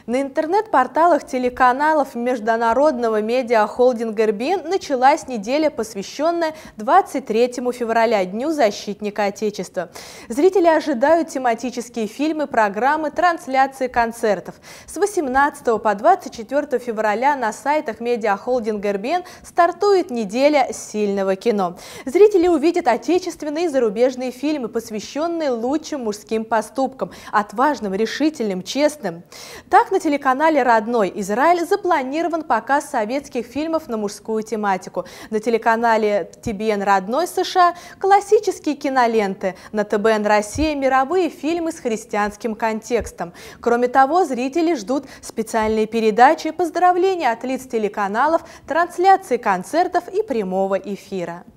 На интернет-порталах телеканалов международного медиахолдинга РБН началась неделя, посвященная 23 февраля, Дню защитника Отечества. Зрители ожидают тематические фильмы, программы, трансляции концертов. С 18 по 24 февраля на сайтах медиахолдинга РБН стартует неделя сильного кино. Зрители увидят отечественные и зарубежные фильмы, посвященные лучшим мужским поступкам, отважным, решительным, честным. Так, на телеканале «Родной Израиль» запланирован показ советских фильмов на мужскую тематику. На телеканале ТБН «Родной США» классические киноленты. На ТБН «Россия» мировые фильмы с христианским контекстом. Кроме того, зрители ждут специальные передачи, поздравления от лиц телеканалов, трансляции концертов и прямого эфира.